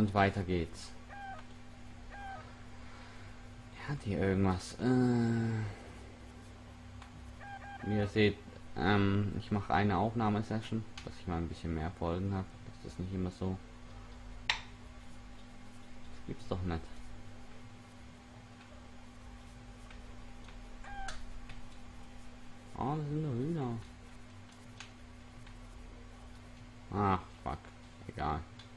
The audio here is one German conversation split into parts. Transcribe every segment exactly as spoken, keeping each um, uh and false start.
Und weiter geht's. Hat hier irgendwas? Äh, wie ihr seht, ähm, ich mache eine Aufnahmesession, dass ich mal ein bisschen mehr Folgen habe. Das ist nicht immer so. Das gibt's doch nicht. Oh, das sind nur Hühner. Ach, fuck. Egal.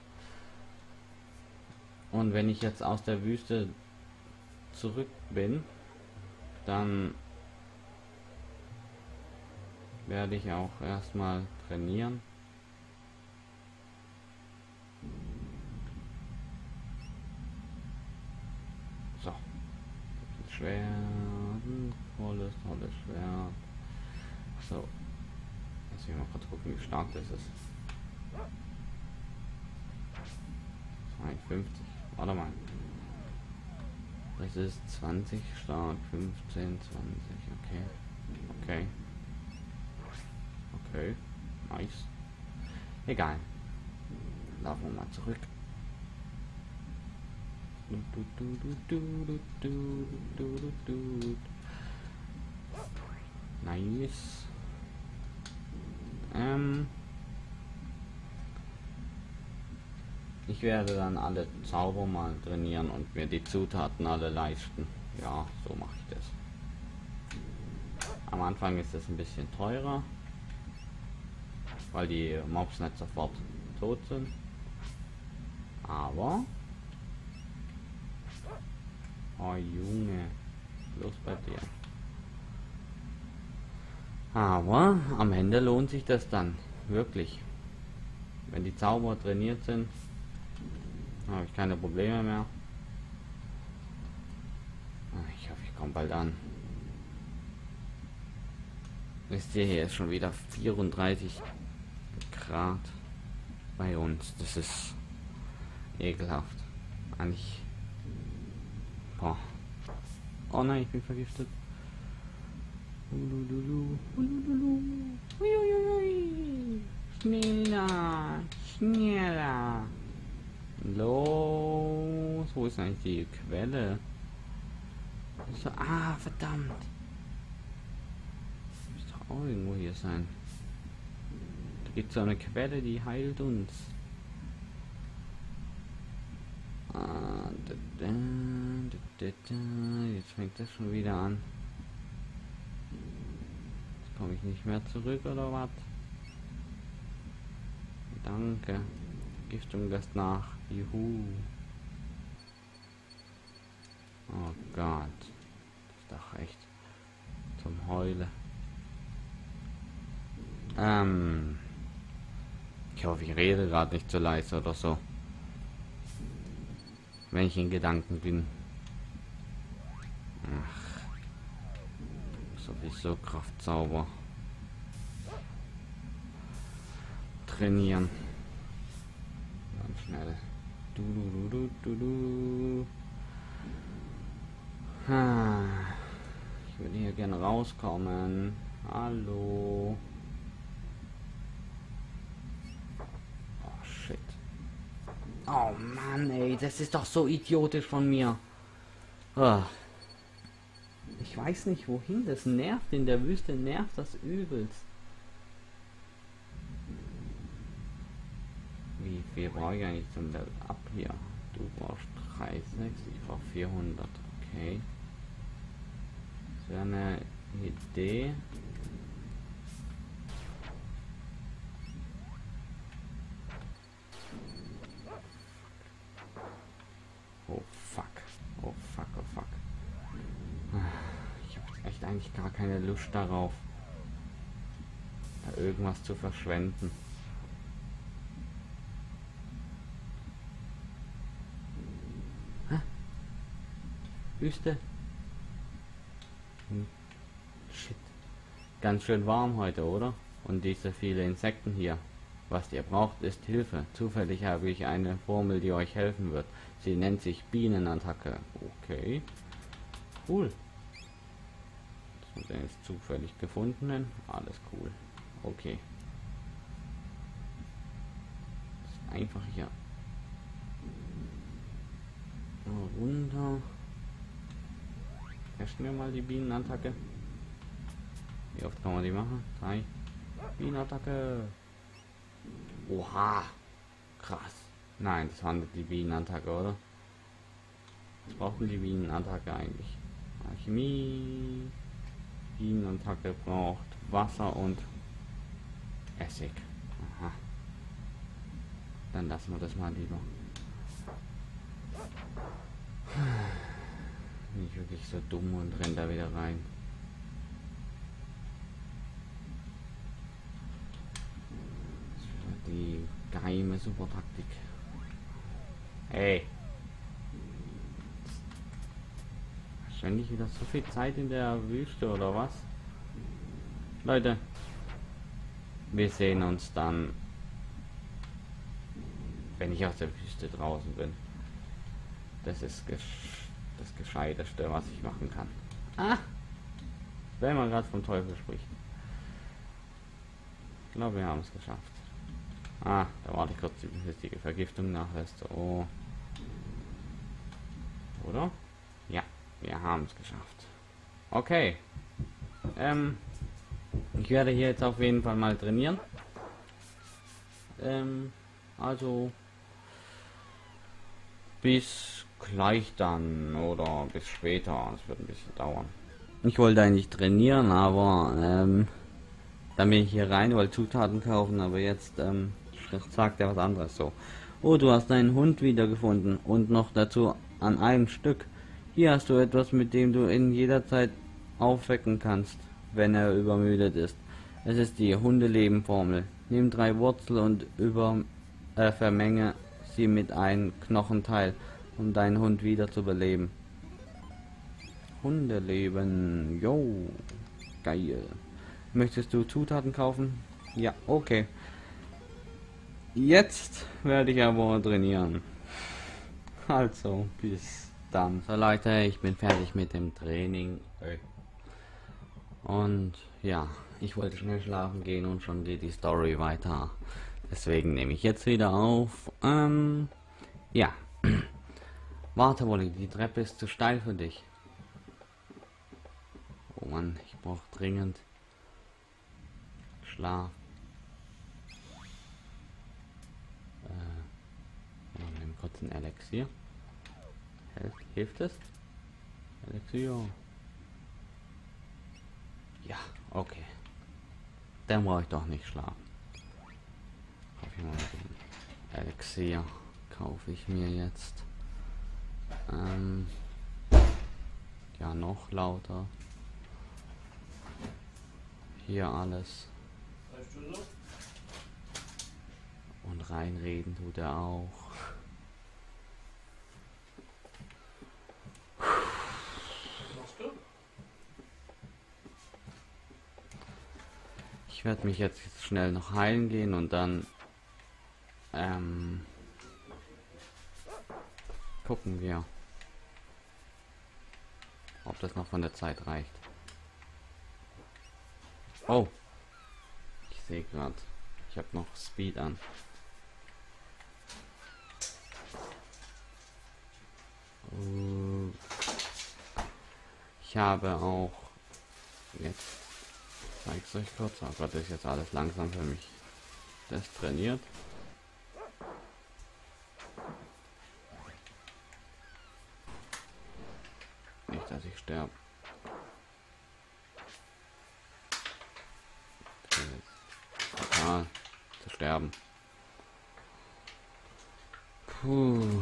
Und wenn ich jetzt aus der Wüste zurück bin, dann werde ich auch erstmal trainieren. So. Schwert. Tolles, tolles Schwert. So. Lass mich mal kurz gucken, wie stark das ist. zweiundfünfzig. Warte mal. Das ist zwanzig stark, fünfzehn, zwanzig, okay. Okay. Okay. Nice. Egal. Laufen wir mal zurück. Nice. Ähm. Ich werde dann alle Zauber mal trainieren und mir die Zutaten alle leisten. Ja, so mache ich das. Am Anfang ist es ein bisschen teurer, weil die Mobs nicht sofort tot sind. Aber... Oh Junge, los bei dir. Aber am Ende lohnt sich das dann, wirklich. Wenn die Zauber trainiert sind, habe ich keine Probleme mehr. Ich hoffe, ich komme bald an. Wisst ihr, hier ist schon wieder vierunddreißig Grad bei uns. Das ist ekelhaft. Eigentlich. Boah. Oh nein, ich bin vergiftet. Schneller, schneller. Los, wo ist eigentlich die Quelle? So, ah, verdammt. Muss doch auch irgendwo hier sein. Da gibt es so eine Quelle, die heilt uns. Ah, da, da, da, da, da. Jetzt fängt das schon wieder an. Jetzt komme ich nicht mehr zurück, oder was? Danke. Giftung lässt nach. Juhu. Oh Gott. Das ist doch echt zum Heule. Ähm. Ich hoffe, ich rede gerade nicht zu leise oder so. Wenn ich in Gedanken bin. Ach. Sowieso Kraftzauber. Trainieren. Ganz schnell. Du, du, du, du, du. Ah, ich würde hier gerne rauskommen. Hallo. Oh shit. Oh Mann, ey, das ist doch so idiotisch von mir. Ah. Ich weiß nicht wohin, das nervt, in der Wüste nervt das übelst. Wie viel brauche ich eigentlich zum Level Up hier? Du brauchst dreißig, ich brauche vierhundert, okay. Das wäre eine Idee. Oh fuck, oh fuck, oh fuck. Ich habe echt eigentlich gar keine Lust darauf, da irgendwas zu verschwenden. Wüste. Hm. Shit. Ganz schön warm heute, oder? Und diese viele Insekten hier. Was ihr braucht, ist Hilfe. Zufällig habe ich eine Formel, die euch helfen wird. Sie nennt sich Bienenattacke. Okay. Cool. Das sind jetzt zufällig gefundenen. Alles cool. Okay. Das ist einfach hier Runter. Testen wir mal die Bienenattacke. Wie oft kann man die machen? Drei. Bienenattacke. Oha. Krass. Nein, das war nicht die Bienenattacke, oder? Was brauchen die Bienenattacke eigentlich? Alchemie. Bienenattacke braucht Wasser und Essig. Aha. Dann lassen wir das mal lieber. Nicht wirklich so dumm und rennt da wieder rein. Die geheime Supertaktik. Hey. Ständig wieder so viel Zeit in der Wüste oder was? Leute. Wir sehen uns dann, wenn ich aus der Wüste draußen bin. Das ist gesch das Gescheiteste, was ich machen kann. Ah! Wenn man gerade vom Teufel spricht. Ich glaube, wir haben es geschafft. Ah, da warte ich kurz, bis die Vergiftung nachlässt. Oh. Oder? Ja, wir haben es geschafft. Okay. Ähm, ich werde hier jetzt auf jeden Fall mal trainieren. Ähm, also bis gleich dann oder bis später. Es wird ein bisschen dauern. Ich wollte eigentlich trainieren, aber ähm, dann bin ich hier rein, wollte Zutaten kaufen, aber jetzt ähm, sagt er was anderes so. Oh, du hast deinen Hund wiedergefunden und noch dazu an einem Stück. Hier hast du etwas, mit dem du ihn jederzeit aufwecken kannst, wenn er übermüdet ist. Es ist die Hundeleben-Formel. Nimm drei Wurzel und über äh, vermenge sie mit einem Knochenteil, um deinen Hund wieder zu beleben. Hundeleben, yo, geil. Möchtest du Zutaten kaufen? Ja, okay. Jetzt werde ich aber trainieren. Also, bis dann. So Leute, ich bin fertig mit dem Training. Und ja, ich wollte schnell schlafen gehen und schon geht die Story weiter. Deswegen nehme ich jetzt wieder auf. Ähm, ja. Warte, Wolli, die Treppe ist zu steil für dich. Oh Mann, ich brauche dringend Schlaf. Äh, ich nehme kurz ein Elixier. Hilft, hilft es? Elixier. Ja, okay. Dann brauche ich doch nicht schlafen. Kaufe ich mal den Elixier. Kaufe ich mir jetzt. Ähm, ja, noch lauter. Hier alles. Und reinreden tut er auch. Ich werde mich jetzt schnell noch heilen gehen und dann ähm, gucken wir, ob das noch von der Zeit reicht. Oh, ich sehe gerade, ich habe noch Speed an. Ich habe auch jetzt, zeige ich euch kurz, oh Gott, das ist jetzt alles langsam für mich. Das trainiert. Nicht, dass ich sterbe. Total zu sterben. Puh.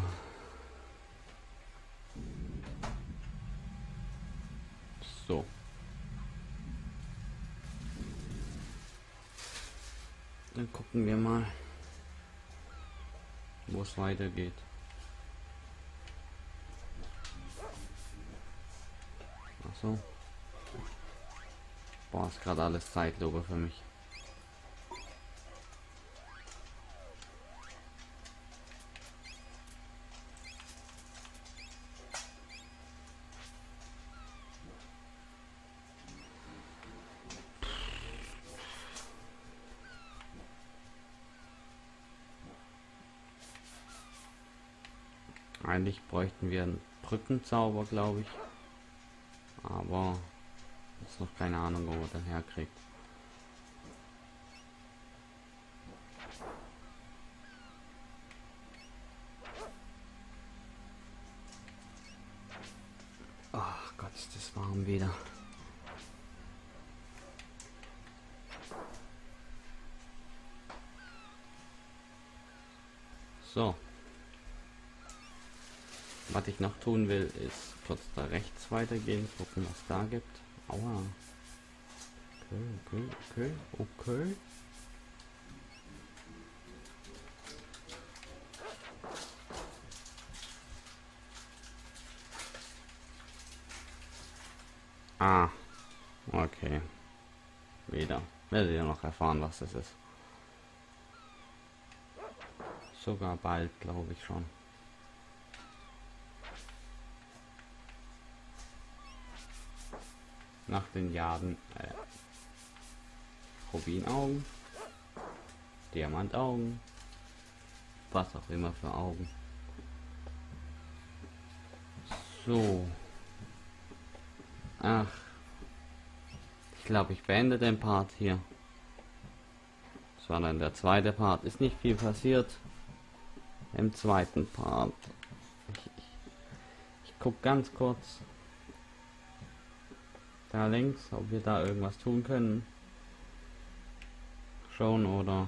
So. Dann gucken wir mal, wo es weitergeht. Ach so. Boah, ist gerade alles Zeitlupe für mich. Eigentlich bräuchten wir einen Brückenzauber, glaube ich. Aber ist noch keine Ahnung, wo man den herkriegt. Ach Gott, ist das warm wieder. So. Was ich noch tun will, ist kurz da rechts weitergehen, gucken, was da gibt. Aua. Okay, okay, okay, okay. Ah, okay. Wieder. Werdet ihr noch erfahren, was das ist. Sogar bald, glaube ich schon. Nach den Jahren äh, Rubinaugen, Diamantaugen, was auch immer für Augen. So. Ach. Ich glaube, ich beende den Part hier. Das war dann der zweite Part. Ist nicht viel passiert im zweiten Part. Ich, ich, ich gucke ganz kurz da links, ob wir da irgendwas tun können. Schon oder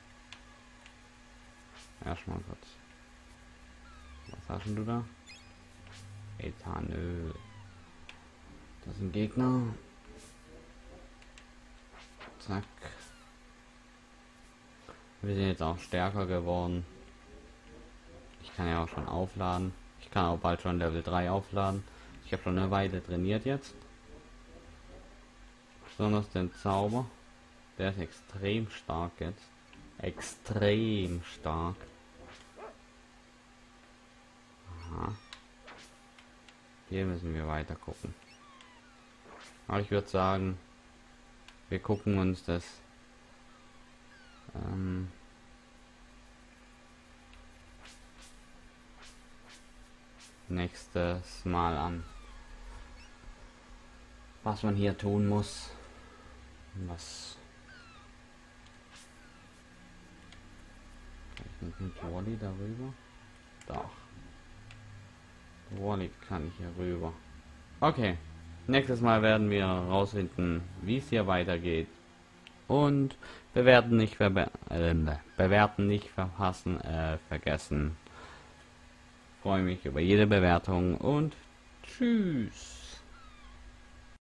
erstmal kurz. Was hast denn du da? Ethanol. Das sind Gegner. Zack. Wir sind jetzt auch stärker geworden. Ich kann ja auch schon aufladen. Ich kann auch bald schon Level drei aufladen. Ich habe schon eine Weile trainiert jetzt. Besonders den Zauber. Der ist extrem stark jetzt. Extrem stark. Aha. Hier müssen wir weiter gucken. Aber ich würde sagen, wir gucken uns das ähm, nächstes Mal an, was man hier tun muss. Was kann ich nicht mit Wally darüber? Doch. Wally kann ich hier rüber. Okay. Nächstes Mal werden wir rausfinden, wie es hier weitergeht. Und bewerten nicht verbe äh, bewerten nicht verpassen, äh, vergessen. Freue mich über jede Bewertung und tschüss.